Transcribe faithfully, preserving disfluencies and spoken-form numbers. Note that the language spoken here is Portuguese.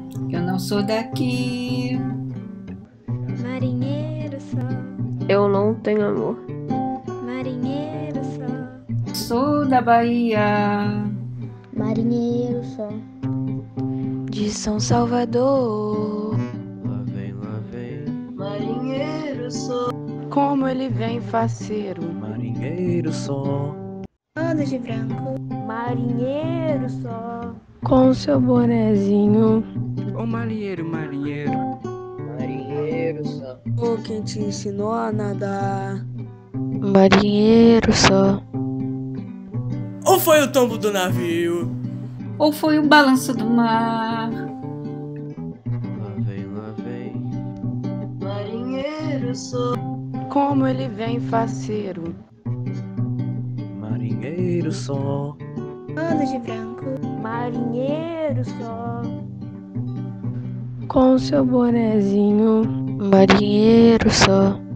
Eu não sou daqui. Marinheiro só, Eu não tenho amor. marinheiro só, Sou da Bahia. marinheiro só, De São Salvador. Lá vem, lá vem, Marinheiro sou, Como ele vem faceiro. marinheiro só. todo de branco, marinheiro só, Com seu bonezinho. Ô marinheiro, marinheiro, marinheiro só, ô quem te ensinou a nadar? Marinheiro só. Ou foi o tombo do navio? Ou foi o balanço do mar? Lá vem, lá vem, marinheiro sou, Como ele vem faceiro. marinheiro só. todo de branco, marinheiro só, Com seu bonezinho. Marinheiro só.